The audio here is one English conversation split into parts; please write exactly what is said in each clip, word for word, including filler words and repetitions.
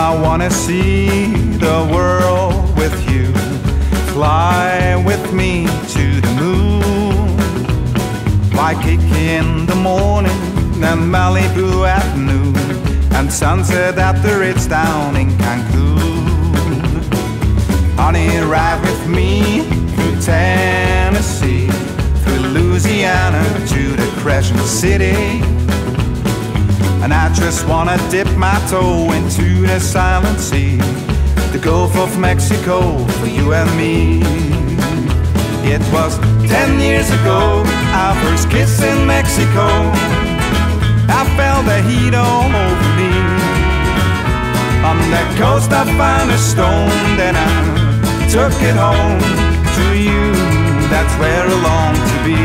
I wanna see the world with you. Fly with me to the moon. Waikiki in the morning and Malibu at noon, and sunset at the Ritz down in Cancun. Honey, ride with me through Tennessee, through Louisiana to the Crescent City. And I just wanna dip my toe into the silent sea, the Gulf of Mexico for you and me. It was ten years ago, our first kiss in Mexico. I felt the heat all over me. On that coast I found a stone, then I took it home to you. That's where I long to be.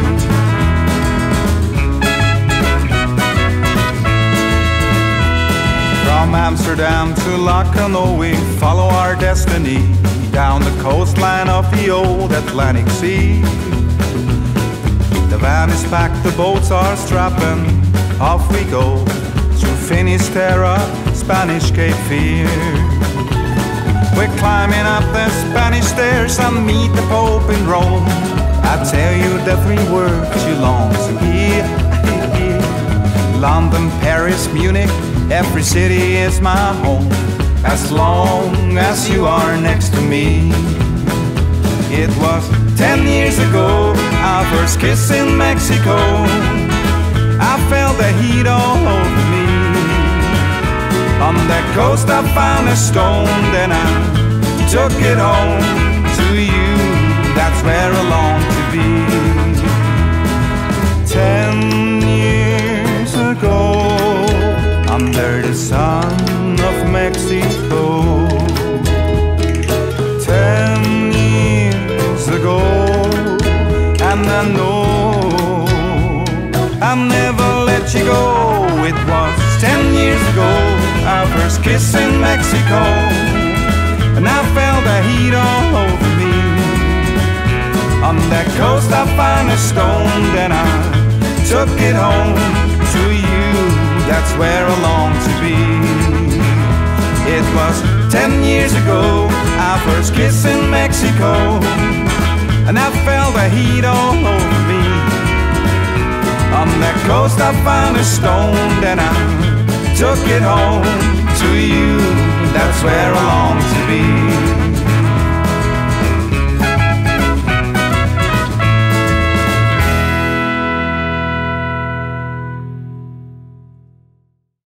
From Amsterdam to Lacanau we follow our destiny, down the coastline of the old Atlantic Sea. The van is packed, the boats are strapping, off we go through Finisterre, Spanish Cape Fear. We're climbing up the Spanish stairs and meet the Pope in Rome. I tell you the three words you long to hear. London, Paris, Munich, every city is my home, as long as you are next to me. It was ten years ago, our first kiss in Mexico. I felt the heat all over me. On that coast I found a stone, then I took it home to you. That's where I long to be. Ten years ago, under the sun of Mexico. Ten years ago, and I know I'll never let you go. It was ten years ago, our first kiss in Mexico, and I felt the heat all over me. On that coast I found a stone, then I took it home to you. That's where I long to be. It was ten years ago, our first kiss in Mexico, and I felt the heat all over me. On that coast I found a stone, then I took it home to you. That's where I long to be.